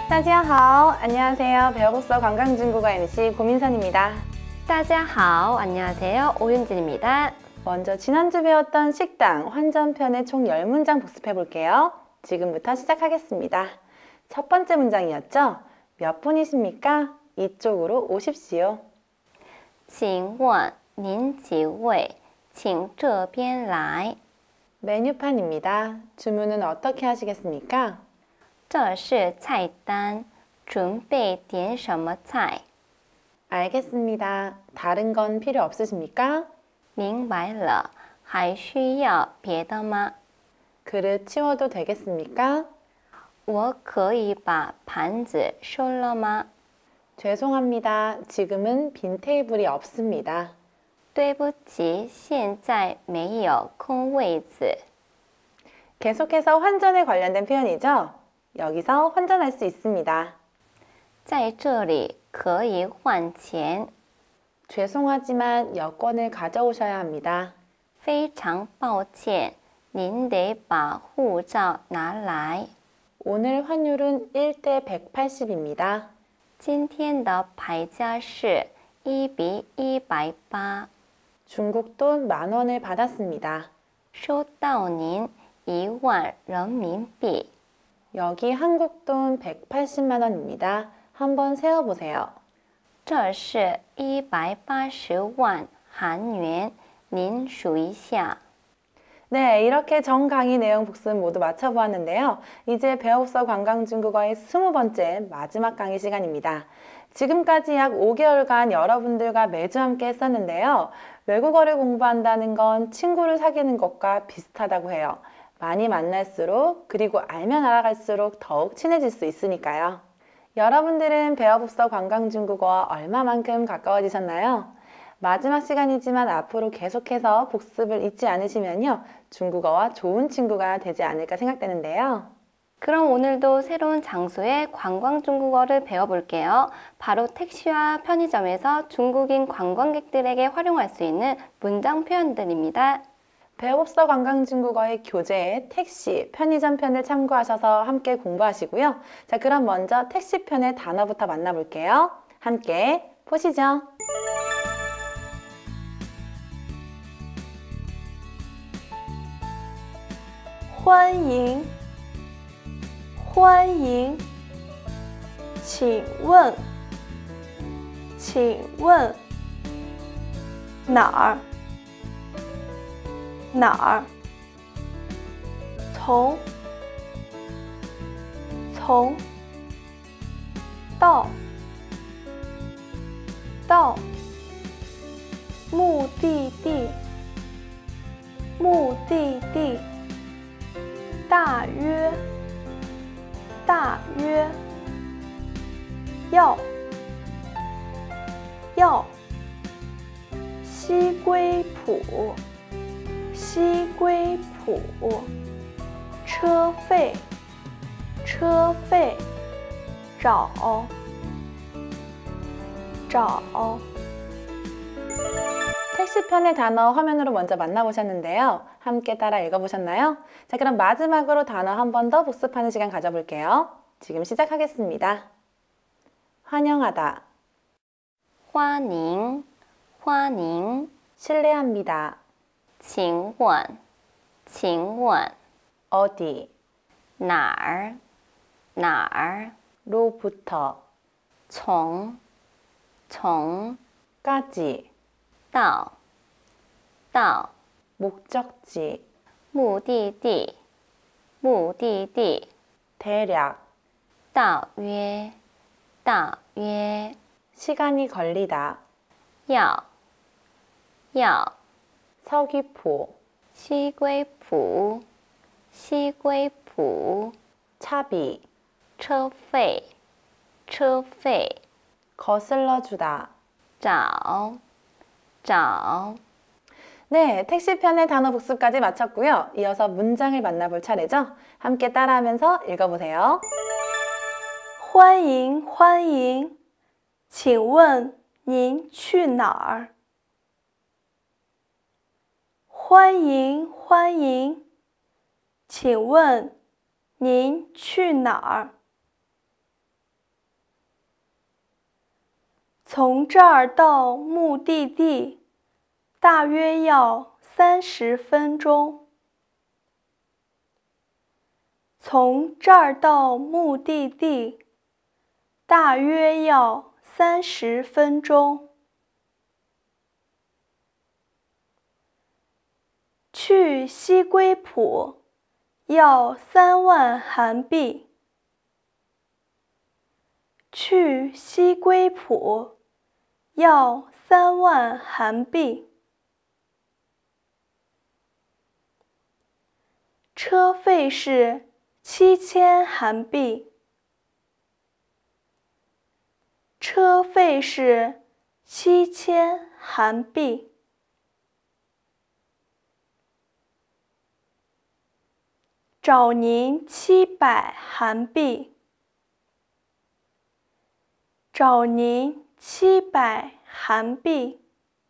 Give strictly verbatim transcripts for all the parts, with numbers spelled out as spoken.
大家好, 안녕하세요. 배워복서 관광중국어 엠씨 고민선입니다. 大家好, 안녕하세요. 오윤진입니다. 먼저 지난주 배웠던 식당 환전편의 총 열 문장 복습해 볼게요. 지금부터 시작하겠습니다. 첫 번째 문장이었죠? 몇 분이십니까? 이쪽으로 오십시오. 请问您几位?请这边来. 메뉴판입니다. 주문은 어떻게 하시겠습니까? 这是菜单,准备点什么菜? 알겠습니다. 다른 건 필요 없으십니까? 明白了,还需要别的吗? 그릇 치워도 되겠습니까? 我可以把盘子收了吗? 죄송합니다. 지금은 빈 테이블이 없습니다. 对不起,现在没有空位子. 계속해서 환전에 관련된 표현이죠? 여기서 환전할 수 있습니다. 在这里可以换钱. 죄송하지만 여권을 가져오셔야 합니다. 非常抱歉,您得把护照拿来. 오늘 환율은 일 대 백팔십입니다. 今天的牌价是一比一百八. 중국 돈 만 원을 받았습니다. 收到您一万人民币. 여기 한국 돈 백팔십만 원입니다. 한번 세어보세요. 这是一百八十万韩元,您数一下. 네, 이렇게 전 강의 내용 복습 모두 마쳐보았는데요. 이제 배워복서 관광중국어의 스무 번째 마지막 강의 시간입니다. 지금까지 약 오 개월간 여러분들과 매주 함께 했었는데요. 외국어를 공부한다는 건 친구를 사귀는 것과 비슷하다고 해요. 많이 만날수록 그리고 알면 알아갈수록 더욱 친해질 수 있으니까요. 여러분들은 배워복서 관광중국어와 얼마만큼 가까워지셨나요? 마지막 시간이지만 앞으로 계속해서 복습을 잊지 않으시면요. 중국어와 좋은 친구가 되지 않을까 생각되는데요. 그럼 오늘도 새로운 장소의 관광 중국어를 배워볼게요. 바로 택시와 편의점에서 중국인 관광객들에게 활용할 수 있는 문장 표현들입니다. 배워복서 관광중국어의 교재에 택시, 편의점 편을 참고하셔서 함께 공부하시고요. 자, 그럼 먼저 택시 편의 단어부터 만나볼게요. 함께 보시죠. 欢迎欢迎请问请问哪儿哪儿从从到到目的地目的地大约大约要要西归浦西归浦车费车费找找 택시 편의 단어 화면으로 먼저 만나보셨는데요. 함께 따라 읽어보셨나요? 자, 그럼 마지막으로 단어 한 번 더 복습하는 시간 가져볼게요. 지금 시작하겠습니다. 환영하다, 欢迎欢迎 신뢰합니다, 请问请问 어디, 哪儿哪儿 로부터, 从从 까지, 到到 목적지, 目的地目的地 대략, 大约大约 시간이 걸리다, 要要 서귀포, 西归浦西归浦 차비, 车费车费 거슬러주다. 找找 네, 택시 편의 단어 복습까지 마쳤고요. 이어서 문장을 만나볼 차례죠. 함께 따라하면서 읽어보세요. 欢迎欢迎请问您去哪儿欢迎欢迎请问您去哪儿？ 从这儿到目的地大约要三十分钟。从这儿到目的地大约要三十分钟。去西归浦要三万韩币。去西归浦要三万韩币。车费是七千韩币。车费是七千韩币。找您七百韩币。找您七百韩币。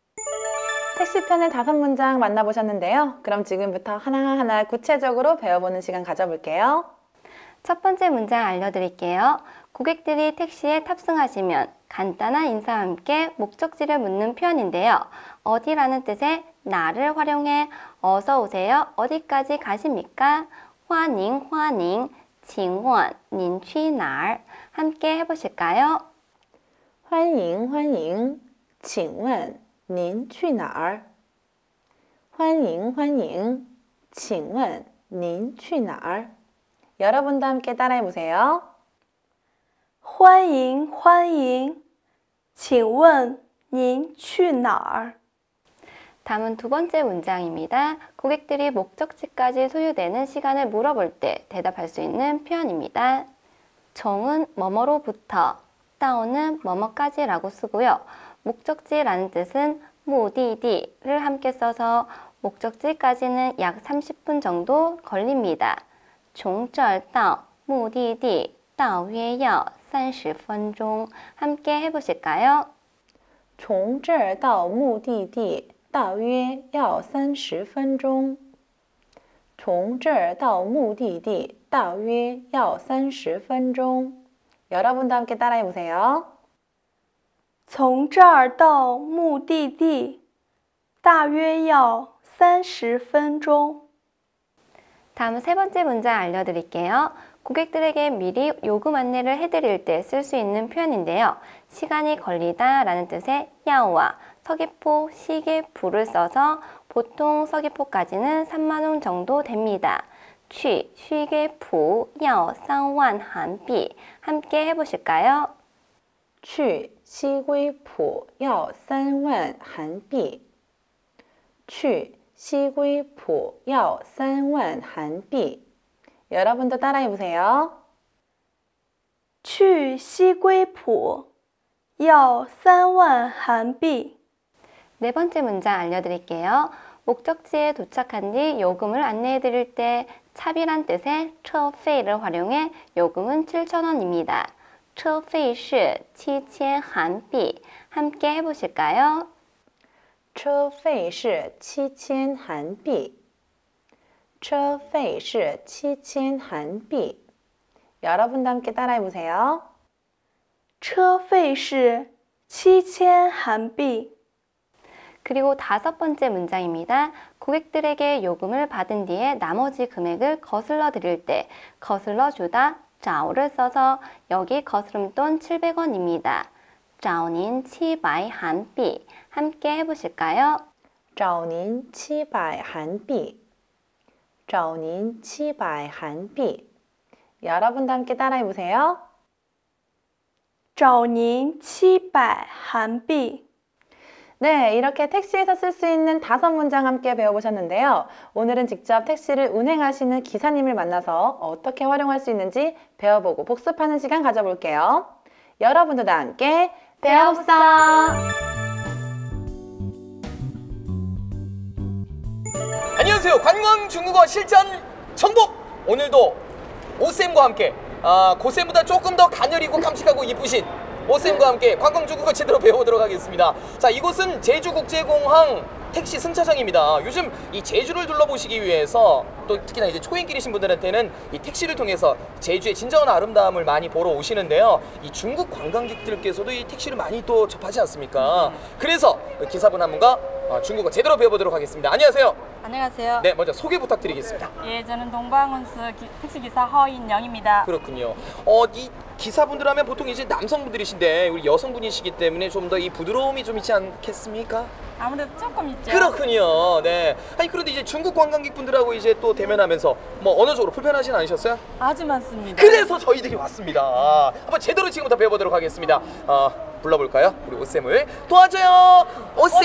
택시 편의 다섯 문장 만나보셨는데요. 그럼 지금부터 하나하나 구체적으로 배워보는 시간 가져볼게요. 첫 번째 문장 알려드릴게요. 고객들이 택시에 탑승하시면 간단한 인사와 함께 목적지를 묻는 표현인데요. 어디라는 뜻의 나를 활용해 어서 오세요. 어디까지 가십니까? 환迎欢迎请问您去哪儿? 함께 해보실까요? 欢迎欢迎请问您去哪儿欢迎欢迎请问您去哪儿 여러분도 함께 따라해보세요. 欢迎欢迎请问您去哪儿 다음은 두 번째 문장입니다. 고객들이 목적지까지 소요되는 시간을 물어볼 때 대답할 수 있는 표현입니다. 정은 뭐뭐로부터, 따오는 뭐뭐까지라고 쓰고요. 목적지라는 뜻은 무디디를 함께 써서 목적지까지는 약 삼십 분 정도 걸립니다. 从这儿到目的地大约要三十分钟 함께 해보실까요? 从这儿到目的地大约要三十分钟从这儿到目的地大约要三十分钟 여러분도 함께 따라해보세요. 从这儿到目的地大约要三十分钟 다음 세 번째 문장 알려드릴게요. 고객들에게 미리 요금 안내를 해드릴 때 쓸 수 있는 표현인데요. 시간이 걸리다 라는 뜻의 야와 서귀포 시계포를 써서 보통 서귀포까지는 삼만 원 정도 됩니다. 취 시계포 야 삼 만 한비 함께 해보실까요? 去西归浦要三万韩币去西归浦要三万韩币 여러분도 따라해보세요. 去西归浦要三万韩币 네 번째 문장 알려드릴게요. 목적지에 도착한 뒤 요금을 안내해 드릴 때 차비란 뜻의 车费를 활용해 요금은 칠천 원입니다. 车费是七千韩币 함께 해보실까요? 车费是七千韩币车费是七千韩币 여러분도 함께 따라해보세요. 车费是七千韩币 그리고 다섯 번째 문장입니다. 고객들에게 요금을 받은 뒤에 나머지 금액을 거슬러 드릴 때 거슬러 주다, 자오를 써서 여기 거스름돈 칠백 원입니다. 자오닌 칠백 한비 함께 해보실까요? 找您七百韩币找您七百韩币 여러분도 함께 따라해보세요. 找您七百韩币 네, 이렇게 택시에서 쓸 수 있는 다섯 문장 함께 배워보셨는데요. 오늘은 직접 택시를 운행하시는 기사님을 만나서 어떻게 활용할 수 있는지 배워보고 복습하는 시간 가져볼게요. 여러분도 다 함께 배워봅시다. 안녕하세요. 관광 중국어 실전 정복! 오늘도 오쌤과 함께 아, 고쌤보다 조금 더 가녀리고 깜찍하고 이쁘신 오쌤과 함께 관광중국어 제대로 배워보도록 하겠습니다. 자, 이곳은 제주국제공항 택시 승차장입니다. 요즘 이 제주를 둘러보시기 위해서 또 특히나 이제 초행길이신 분들한테는 이 택시를 통해서 제주의 진정한 아름다움을 많이 보러 오시는데요. 이 중국 관광객들께서도 이 택시를 많이 또 접하지 않습니까? 그래서 기사분 한 분과 어, 중국어 제대로 배워보도록 하겠습니다. 안녕하세요. 안녕하세요. 네, 먼저 소개 부탁드리겠습니다. 예, 저는 동방운수 기- 택시기사 허인영입니다. 그렇군요. 어, 이 기사분들 하면 보통 이제 남성분들이신데 우리 여성분이시기 때문에 좀 더 이 부드러움이 좀 있지 않겠습니까? 아무래도 조금 있죠. 그렇군요. 네. 아니 그런데 이제 중국 관광객분들하고 이제 또 대면하면서 뭐 언어적으로 불편하진 않으셨어요? 아주 많습니다. 그래서 저희들이 왔습니다. 한번 제대로 지금부터 배워보도록 하겠습니다. 어, 불러볼까요? 우리 오쌤을 도와줘요. 오쌤.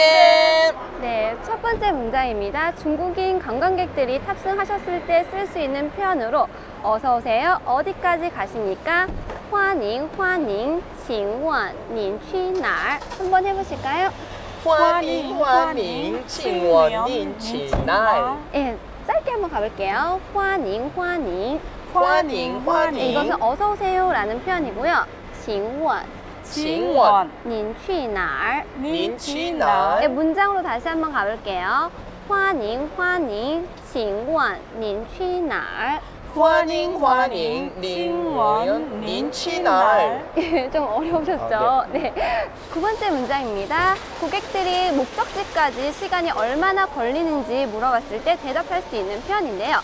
네, 첫 번째 문장입니다. 중국인 관광객들이 탑승하셨을 때 쓸 수 있는 표현으로 어서 오세요. 어디까지 가십니까? 환迎, 환迎, 请问您去哪儿? 한번 해보실까요? 환迎환迎请问您去哪儿? 예, 짧게 한번 가볼게요. 환迎, 환迎. 환迎환 네, 迎 이것은 어서 오세요라는 표현이고요. 请问请问您去哪儿? 您去哪儿? 네, 문장으로 다시 한번 가볼게요. 欢迎欢迎请问您去哪儿? 欢迎欢迎您您去哪儿? 좀 어려우셨죠? 아, 네. 두 번째 문장입니다. 고객들이 목적지까지 시간이 얼마나 걸리는지 물어봤을 때 대답할 수 있는 표현인데요.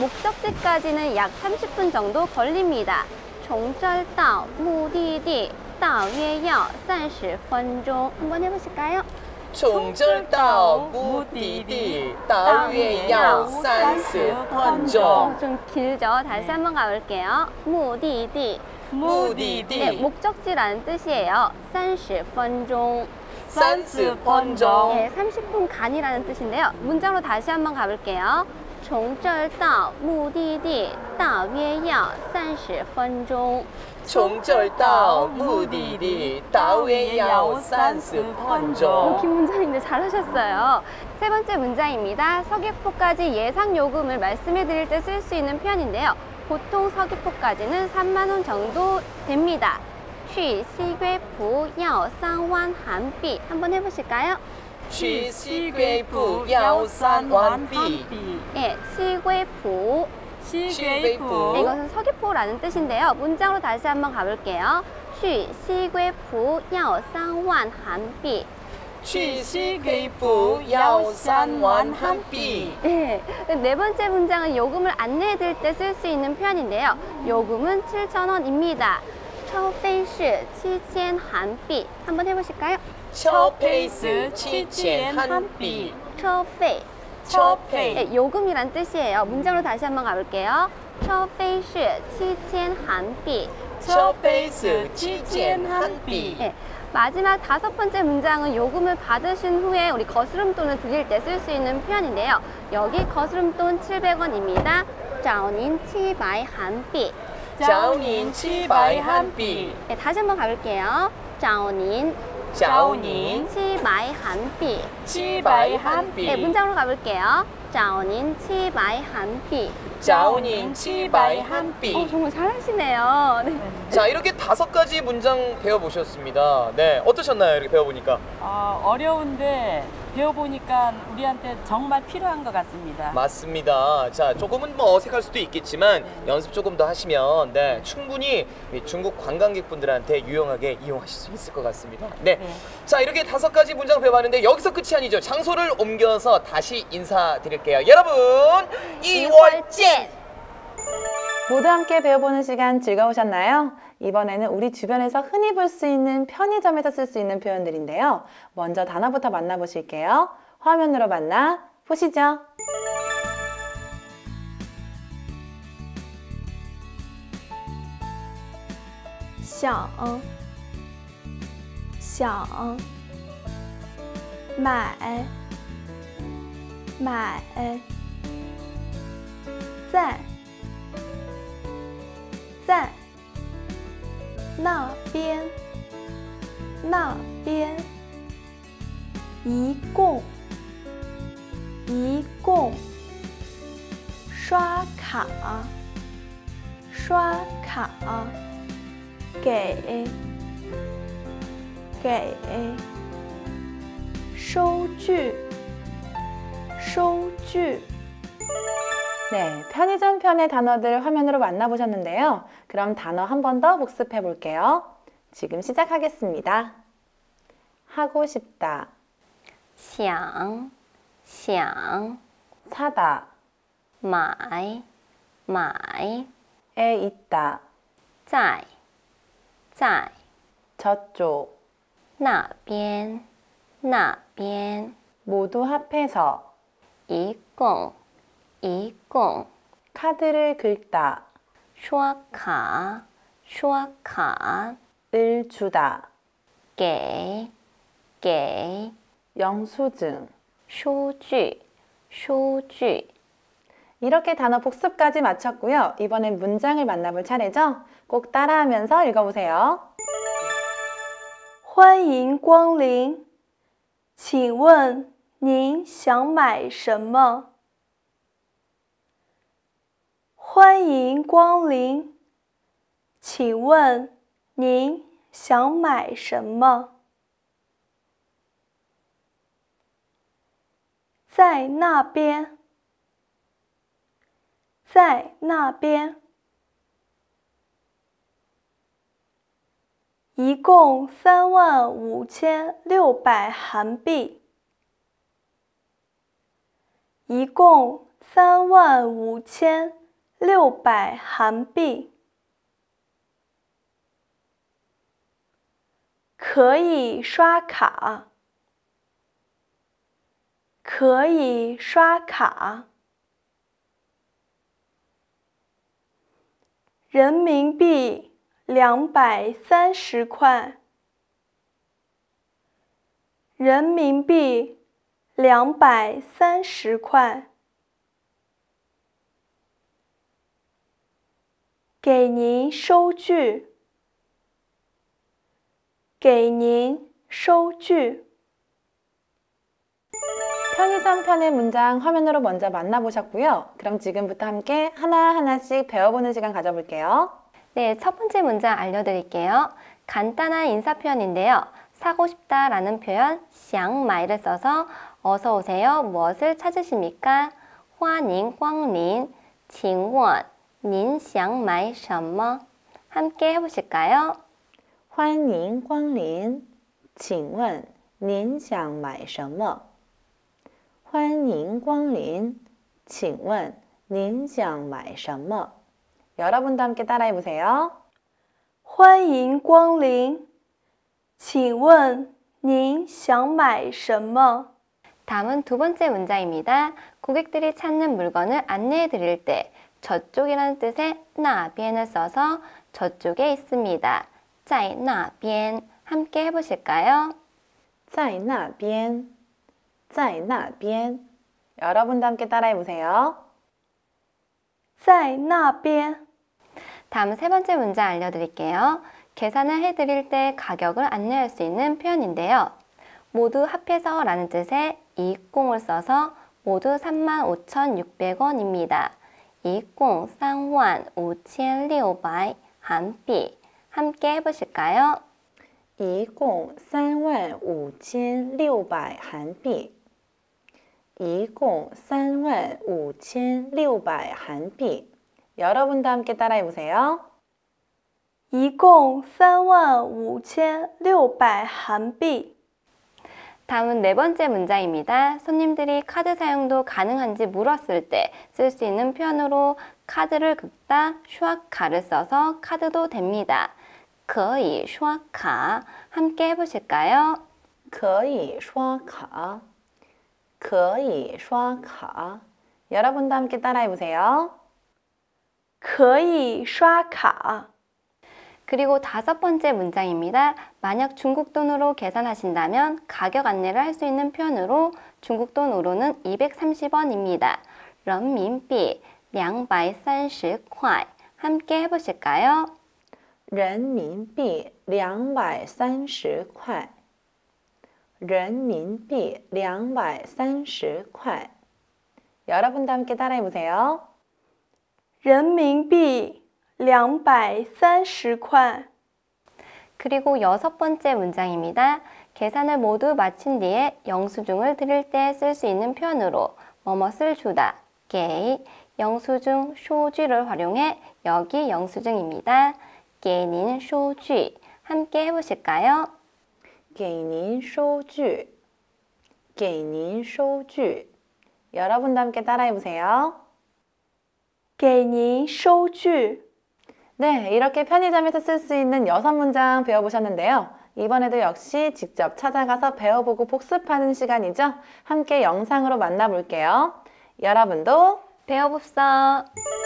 목적지까지는 약 삼십 분 정도 걸립니다. 从这儿到目的地大约要三十分钟. 한번 해보실까요? 从这儿到目的地大约要三十分钟. 어, 좀 길죠? 다시 한번 가볼게요. 目的地. 目的 네, 地 목적지라는 뜻이에요. 三十分钟. 三十分钟. 네, 삼십 분간이라는 뜻인데요. 문장으로 다시 한번 가볼게요. 从这儿到目的地大约要三十分钟. 从这儿到目的地大约要三十分钟. 긴 문장인데 잘하셨어요. 세 번째 문장입니다. 서귀포까지 예상 요금을 말씀해 드릴 때 쓸 수 있는 표현인데요. 보통 서귀포까지는 삼만 원 정도 됩니다. 去西归浦要三万韩币. 한번 해보실까요? 去西归浦要三万币. 예, 시괴부. 시괴부. 네, 이것은 서귀포라는 뜻인데요. 문장으로 다시 한번 가볼게요. 去西归浦要三万韩币. 去西归浦要三万韩币. 네, 네 번째 문장은 요금을 안내해 드릴 때 쓸 수 있는 표현인데요. 요금은 칠천 원입니다. 收费是七千韩币. 한번 해보실까요? 消费是七千韩币. 收费. 消费 네, 요금이란 뜻이에요. 문장으로 다시 한번 가볼게요. 收费是七千韩币. 消费是七千韩币. 네, 마지막 다섯 번째 문장은 요금을 받으신 후에 우리 거스름돈을 드릴 때 쓸 수 있는 표현인데요. 여기 거스름돈 칠백 원입니다. 找您七百韩币. 找您七百韩币. 네, 다시 한번 가볼게요. 找您找您七百韩币. 七百韩币. 네, 문장으로 가볼게요. 找您七百韩币. 找您七百韩币. 어, 정말 잘하시네요. 네. 자, 이렇게 다섯 가지 문장 배워보셨습니다. 네, 어떠셨나요? 이렇게 배워보니까? 어, 어려운데 배워보니까 우리한테 정말 필요한 것 같습니다. 맞습니다. 자, 조금은 뭐 어색할 수도 있겠지만 연습 조금 더 하시면 네, 충분히 이 중국 관광객분들한테 유용하게 이용하실 수 있을 것 같습니다. 네. 네. 자, 이렇게 다섯 가지 문장 배워봤는데 여기서 끝이 아니죠. 장소를 옮겨서 다시 인사드릴게요. 여러분, 이월见! 모두 함께 배워보는 시간 즐거우셨나요? 이번에는 우리 주변에서 흔히 볼 수 있는 편의점에서 쓸 수 있는 표현들인데요. 먼저 단어부터 만나보실게요. 화면으로 만나 보시죠. 想想买买在在那边那边一共一共刷卡刷卡给给收据收据 네, 편의점 편의 단어들 화면으로 만나보셨는데요. 그럼 단어 한 번 더 복습해 볼게요. 지금 시작하겠습니다. 하고 싶다, 想想 사다, 买买 에 있다, 在在 저쪽, 那边那边 모두 합해서, 一共一共 카드를 긁다, 刷卡刷卡 을 주다, 给给 영수증. 数据数据 이렇게 단어 복습까지 마쳤고요. 이번엔 문장을 만나볼 차례죠? 꼭 따라하면서 읽어보세요. 欢迎光临，请问您想买什么？欢迎光临，请问您想买什么？在那边，在那边。一共三万五千六百韩币，一共三万五千六百韩币，可以刷卡，可以刷卡，人民币。两百三十块，人民币两百三十块，给您收据，给您收据。 편의점 편의 문장 화면으로 먼저 만나보셨고요. 그럼 지금부터 함께 하나하나씩 배워보는 시간 가져볼게요. 네, 첫 번째 문장 알려드릴게요. 간단한 인사 표현인데요. 사고 싶다라는 표현 想买를 써서 어서 오세요. 무엇을 찾으십니까? 欢迎光临请问您想买什么? 함께 해보실까요? 欢迎光临请问您想买什么欢迎光临请问您想买什么 여러분도 함께 따라해보세요. 欢迎光临，请问您想买什么？ 다음은 두 번째 문장입니다. 고객들이 찾는 물건을 안내해 드릴 때 저쪽이라는 뜻의 那边을 써서 저쪽에 있습니다. 在那边 함께 해보실까요? 在那边在那边 여러분도 함께 따라해보세요. 在那边。 다음 세 번째 문장 알려드릴게요. 계산을 해드릴 때 가격을 안내할 수 있는 표현인데요. 모두 합해서 라는 뜻의 이공을 써서 모두 삼만 오천육백 원입니다. 이공 삼만 오천육백 한비 함께 해보실까요? 一共三万五千六百韩币一共三万五千六百韩币 여러분도 함께 따라해보세요. 一共三万五千六百韩币。 다음은 네 번째 문장입니다. 손님들이 카드 사용도 가능한지 물었을 때 쓸 수 있는 표현으로 카드를 긁다, 刷卡를 써서 카드도 됩니다. 可以刷卡 함께 해보실까요? 可以刷卡可以刷卡 여러분도 함께 따라해보세요. 可以刷卡。 그리고 다섯 번째 문장입니다. 만약 중국 돈으로 계산하신다면 가격 안내를 할 수 있는 표현으로 중국 돈으로는 이백삼십 원입니다. 人民币两百三十块 함께 해보실까요? 人民币两百三十块人民币两百三十块 여러분도 함께 따라해보세요. 人民币两百三十块。 그 그리고 여섯 번째 문장입니다. 계산을 모두 마친 뒤에 영수증을 드릴 때 쓸 수 있는 표현으로 뭐뭇을 주다, 게 영수증 쇼쥐를 활용해 여기 영수증입니다. 给您收据 함께 해보실까요? 给您收据给您收据 여러분도 함께 따라해보세요. 给您收据。 네, 이렇게 편의점에서 쓸 수 있는 여섯 문장 배워보셨는데요. 이번에도 역시 직접 찾아가서 배워보고 복습하는 시간이죠. 함께 영상으로 만나볼게요. 여러분도 배워봅시다.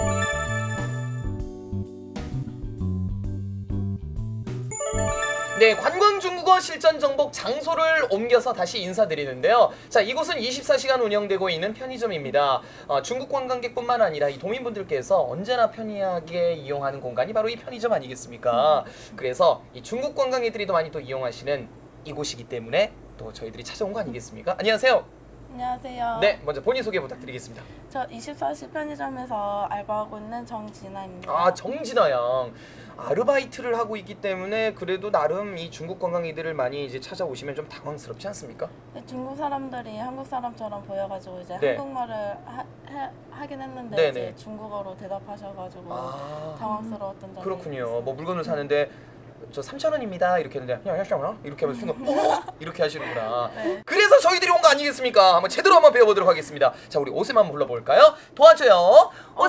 네, 관광중국어 실전 정복 장소를 옮겨서 다시 인사드리는데요. 자, 이곳은 이십사 시간 운영되고 있는 편의점입니다. 어, 중국 관광객뿐만 아니라 이 도민분들께서 언제나 편리하게 이용하는 공간이 바로 이 편의점 아니겠습니까? 그래서 이 중국 관광객들이 더 많이 또 이용하시는 이곳이기 때문에 또 저희들이 찾아온 거 아니겠습니까? 안녕하세요. 안녕하세요. 네, 먼저 본인 소개 부탁드리겠습니다. 저 이십사 시 편의점에서 알바하고 있는 정진아입니다. 아, 정진아 양. 아르바이트를 하고 있기 때문에 그래도 나름 이 중국 관광객들을 많이 이제 찾아오시면 좀 당황스럽지 않습니까? 중국 사람들이 한국 사람처럼 보여가지고 이제 네. 한국말을 하, 해, 하긴 했는데 네네. 이제 중국어로 대답하셔가지고 아, 당황스러웠던 적이 그렇군요. 있어요. 뭐 물건을 사는데 저 삼천 원입니다. 이렇게 했는데 야, 야, 이렇게 하면 순간 어? 이렇게 하시는구나. 네. 그래서 저희들이 온 거 아니겠습니까? 한번 제대로 한번 배워보도록 하겠습니다. 자, 우리 오쌤 한번 불러볼까요? 도와줘요.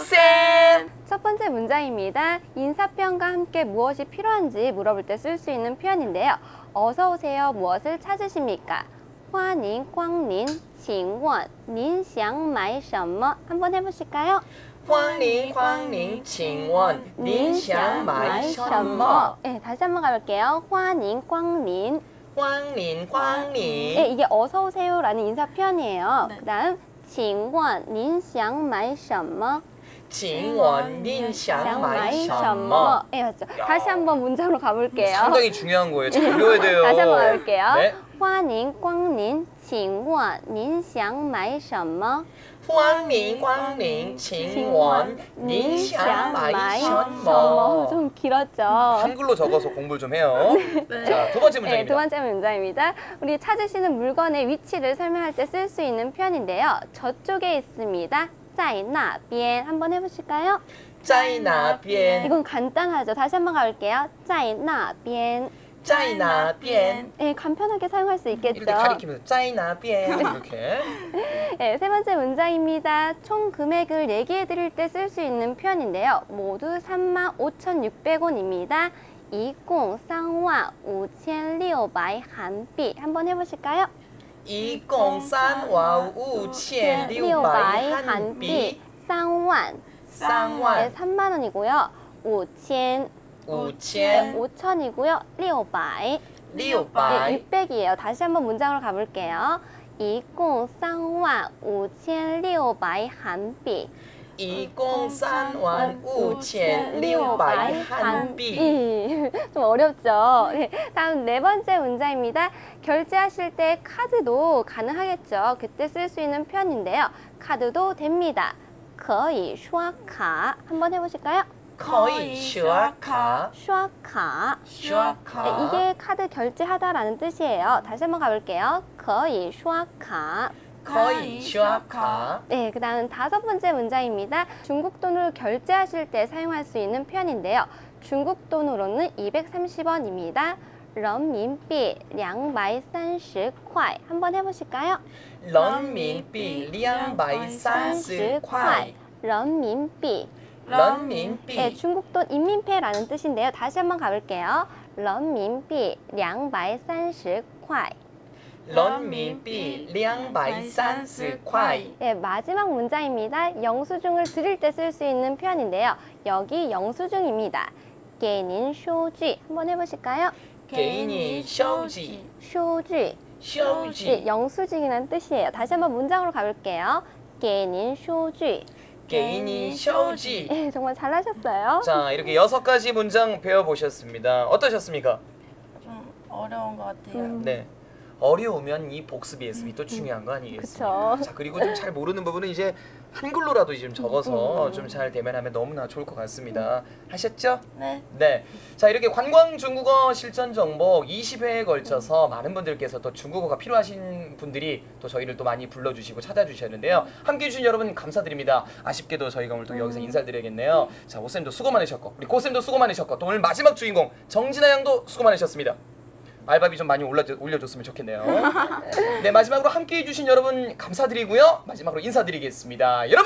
오쌤. 첫 번째 문장입니다. 인사표현과 함께 무엇이 필요한지 물어볼 때 쓸 수 있는 표현인데요. 어서 오세요. 무엇을 찾으십니까? 欢迎光临请问您想买什么 한번 해보실까요? 欢迎光临请问您想买什么 네, 다시 한번 가볼게요. 欢迎光临欢迎光临 네, 이게 어서 오세요라는 인사 표현이에요. 네. 그다음 请问您想买什么请问您想买什么 네, 맞죠. 다시 한번 문장으로 가볼게요. 상당히 중요한 거예요. 잘 배워야 돼요. 다시 한번 가볼게요. 네. 欢迎光临请问您想买什么欢迎光临请问您想买什么 어, 좀 길었죠. 한글로 적어서 공부를 좀 해요. 네. 자, 두 번째 네, 문장입니다. 두 번째 문장입니다. 우리 찾으시는 물건의 위치를 설명할 때 쓸 수 있는 표현인데요. 저쪽에 있습니다. 在那边 한번 해보실까요? 在那边 이건 간단하죠. 다시 한번 가볼게요. 在那边在那边 네, 간편하게 사용할 수 있겠죠. 이렇게 가리키면서 在那边이렇게 네, 세 번째 문장입니다. 총 금액을 얘기해 드릴 때 쓸 수 있는 표현인데요. 모두 삼만 오천육백 원입니다. 一共三万五千六百韩币 한번 해보실까요? 一共三万五千六百韩币三万三 네, 万 삼만 원이고요. 五千五千 오천이고요. 六百六 네, 百 육백이에요. 다시 한번 문장으로 가볼게요. 一共三万五千六百韩币一共三万五千六百韩币 좀 어렵죠. 네, 다음 네 번째 문장입니다. 결제하실 때 카드도 가능하겠죠. 그때 쓸 수 있는 표현인데요. 카드도 됩니다. 可以刷卡 한번 해보실까요? 可以刷卡刷卡刷 네, 卡 이게 카드 결제하다라는 뜻이에요. 다시 한번 가볼게요. 可以刷卡可以刷卡 네, 그 다음 다섯 번째 문장입니다. 중국 돈으로 결제하실 때 사용할 수 있는 표현인데요. 중국 돈으로는 이백삼십 원입니다. 人民币两百三十块 한번 해보실까요? 人民币两百三十块人民币人民 네, 币 중국 돈 인민폐라는 뜻인데요. 다시 한번 가볼게요. 人民币两百三十块人民币两百三十块 네, 마지막 문장입니다. 영수증을 드릴 때 쓸 수 있는 표현인데요. 여기 영수증입니다. 给您收据 한번 해보실까요? 给你收据收据收 네, 据 영수증이라는 뜻이에요. 다시 한번 문장으로 가볼게요. 给您收据给你收据 네, 정말 잘하셨어요. 자, 이렇게 여섯 가지 문장 배워보셨습니다. 어떠셨습니까? 좀 어려운 것 같아요. 음. 네. 어려우면 이 복습 예습이 또 중요한 거 아니겠습니까? 그쵸. 자, 그리고 좀 잘 모르는 부분은 이제 한글로라도 좀 적어서 좀 잘 대면하면 너무나 좋을 것 같습니다. 하셨죠? 네. 네. 자, 이렇게 관광 중국어 실전 정복 이십 회에 걸쳐서 많은 분들께서 또 중국어가 필요하신 분들이 또 저희를 또 많이 불러주시고 찾아주셨는데요. 함께 해주신 여러분 감사드립니다. 아쉽게도 저희가 오늘 또 여기서 인사드려야겠네요. 자, 오쌤도 수고 많으셨고, 우리 고쌤도 수고 많으셨고, 또 오늘 마지막 주인공 정진아 양도 수고 많으셨습니다. 알바비 좀 많이 올려, 올려줬으면 좋겠네요. 네, 마지막으로 함께 해주신 여러분 감사드리고요. 마지막으로 인사드리겠습니다. 여러분,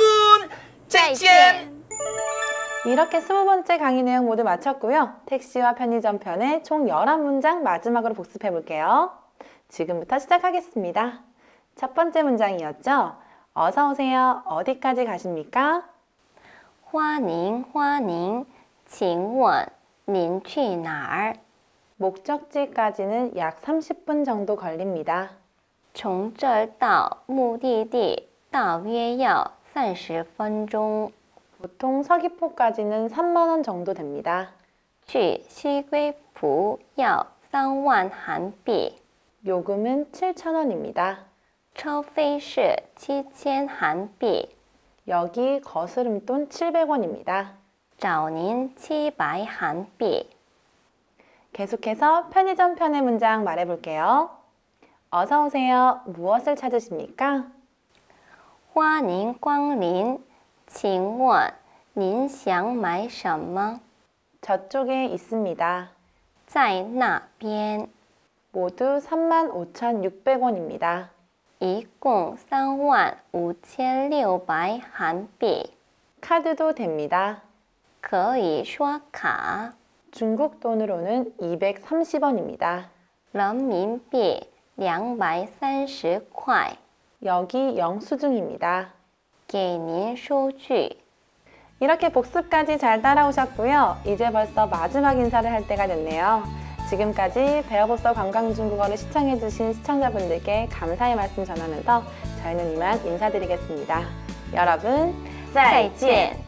짠짠! 이렇게 스무 번째 강의 내용 모두 마쳤고요. 택시와 편의점 편의 총 열한 문장 마지막으로 복습해 볼게요. 지금부터 시작하겠습니다. 첫 번째 문장이었죠. 어서 오세요. 어디까지 가십니까? 欢迎欢迎请问您去哪儿 목적지까지는 약 삼십 분 정도 걸립니다. 从这儿到目的地大约要三十分钟 보통 서귀포까지는 삼만 원 정도 됩니다. 去西归浦要三万韩币 요금은 칠천 원입니다. 车费是七千韩币 여기 거스름돈 칠백 원입니다. 找您七百韩币 계속해서 편의점 편의 문장 말해볼게요. 어서 오세요. 무엇을 찾으십니까? 欢迎光临请问您想买什么 저쪽에 있습니다. 在那边 모두 삼만 오천육백 원입니다. 一共三万五千六百韩币 카드도 됩니다. 可以刷卡 중국 돈으로는 이백삼십 원입니다. 人民币两百三十块 여기 영수증입니다. 给您收据 이렇게 복습까지 잘 따라오셨고요. 이제 벌써 마지막 인사를 할 때가 됐네요. 지금까지 배워보서 관광중국어를 시청해주신 시청자분들께 감사의 말씀 전하면서 저희는 이만 인사드리겠습니다. 여러분, 再见